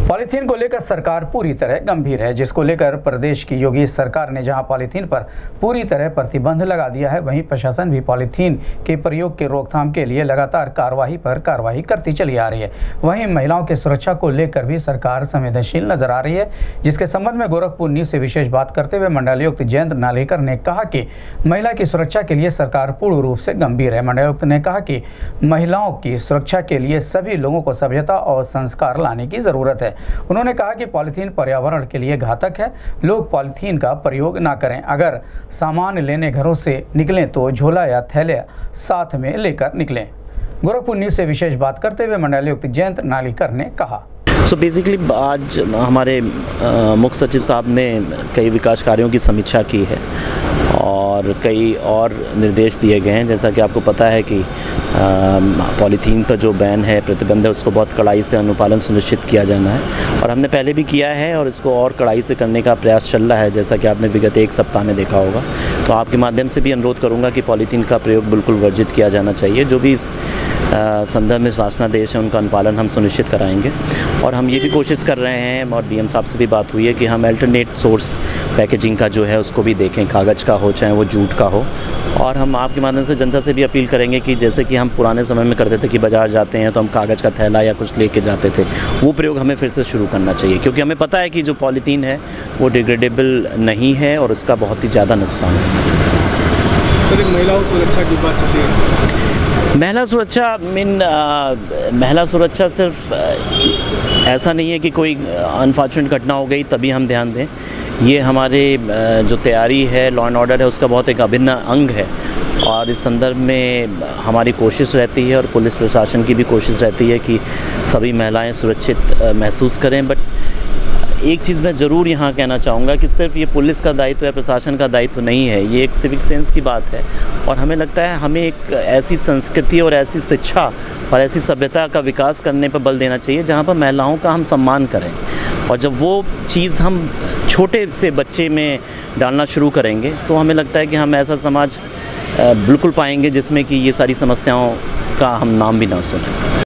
Polythene को लेकर सरकार पूरी तरह गंभीर है, जिसको लेकर प्रदेश की योगी सरकार ने जहां पॉलीथीन पर पूरी तरह प्रतिबंध लगा दिया है, वहीं प्रशासन भी पॉलीथीन के प्रयोग के रोकथाम के लिए लगातार कार्रवाई पर कार्रवाई करती चली आ रही है। वहीं महिलाओं की सुरक्षा को लेकर भी सरकार संवेदनशील नजर आ रही है, जिसके संबंध में गोरखपुर न्यूज से विशेष बात करते हुए मंडलायुक्त जयंत नार्लिकर ने कहा कि महिला की सुरक्षा के लिए सरकार पूर्ण रूप से गंभीर है। मंडलायुक्त ने कहा कि महिलाओं की सुरक्षा के लिए सभी लोगों को सभ्यता और संस्कार लाने की जरूरत है। उन्होंने कहा कि पॉलीथीन पर्यावरण के लिए घातक है, लोग पॉलीथीन का प्रयोग ना करें। अगर सामान लेने घरों से निकलें तो झोला या थैले साथ में लेकर निकलें। गोरखपुर न्यूज से विशेष बात करते हुए मंडलायुक्त जयंत नार्लिकर ने कहा। बेसिकली आज हमारे मुख्य सचिव साहब ने कई विकास कार्यों की समीक्षा की है और कई और निर्देश दिए गए हैं। जैसा कि आपको पता है कि पॉलीथीन पर जो बैन है, प्रतिबंध है, उसको बहुत कड़ाई से अनुपालन सुनिश्चित किया जाना है और हमने पहले भी किया है और इसको और कड़ाई से करने का प्रयास चल रहा है, जैसा कि आपने विगत एक सप्ताह में देखा होगा। तो आपके माध्यम से भी अनुरोध करूँगा कि पॉलीथीन का प्रयोग बिल्कुल वर्जित किया जाना चाहिए। जो भी इस संदर्भ में शासनादेश है उनका अनुपालन हम सुनिश्चित कराएंगे और हम ये भी कोशिश कर रहे हैं और डीएम साहब से भी बात हुई है कि हम अल्टरनेट सोर्स पैकेजिंग का जो है उसको भी देखें, कागज़ का हो चाहे वो जूट का हो। और हम आपके माध्यम से जनता से भी अपील करेंगे कि जैसे कि हम पुराने समय में करते थे कि बाज़ार जाते हैं तो हम कागज़ का थैला या कुछ लेके जाते थे, वो प्रयोग हमें फिर से शुरू करना चाहिए, क्योंकि हमें पता है कि जो पॉलीथीन है वो डिग्रेडेबल नहीं है और उसका बहुत ही ज़्यादा नुकसान है। सर, महिलाओं सुरक्षा की बात चल रही है। महिला सुरक्षा सिर्फ ऐसा नहीं है कि कोई अनफॉर्चुनेट घटना हो गई तभी हम ध्यान दें। ये हमारे जो तैयारी है, लॉ एंड ऑर्डर है, उसका बहुत एक अभिन्न अंग है और इस संदर्भ में हमारी कोशिश रहती है और पुलिस प्रशासन की भी कोशिश रहती है कि सभी महिलाएं सुरक्षित महसूस करें। बट एक चीज़ मैं ज़रूर यहाँ कहना चाहूँगा कि सिर्फ ये पुलिस का दायित्व है, प्रशासन का दायित्व नहीं है, ये एक सिविक सेंस की बात है और हमें लगता है हमें एक ऐसी संस्कृति और ऐसी शिक्षा और ऐसी सभ्यता का विकास करने पर बल देना चाहिए जहाँ पर महिलाओं का हम सम्मान करें। और जब वो चीज़ हम छोटे से बच्चे में डालना शुरू करेंगे तो हमें लगता है कि हम ऐसा समाज बिल्कुल पाएंगे जिसमें कि ये सारी समस्याओं का हम नाम भी ना सुनें।